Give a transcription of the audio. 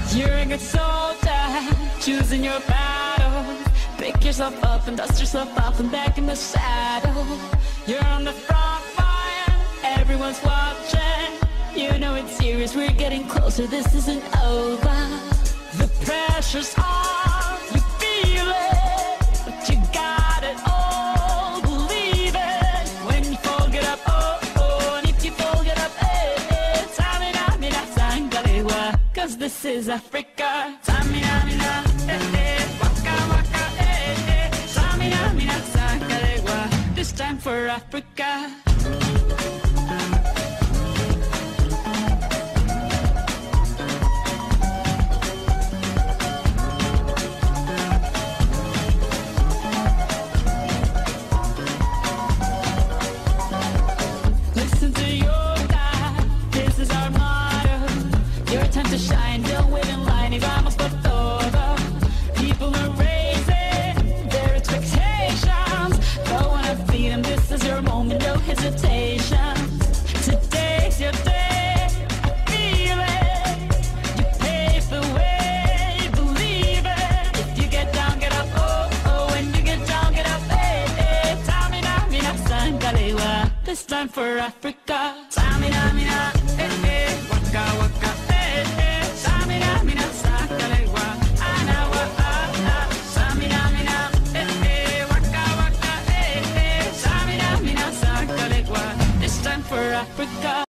You're a good soldier, choosing your battle. Pick yourself up and dust yourself off and back in the saddle. You're on the front line, everyone's watching. You know it's serious, we're getting closer, this isn't over. The pressure's on, you feel it, but you got it all, believe it. When you fall, get up, oh, oh, and if you fall, get up, eh, eh. Tamina, mina, sangalewa, 'cause this is Africa. Tamina, mina, eh, eh, waka, waka, eh, eh. Tamina, mina, sangalewa, this time for Africa. To shine, don't wait in line, y vamos por todo. People are raising their expectations. Go on and feed them, this is your moment, no hesitation. Today's your day, I feel it. You pave the way, believe it. If you get down, get up, oh, oh. When you get down, get up, eh, eh. Tamina, mina, sangalewa, this time for Africa.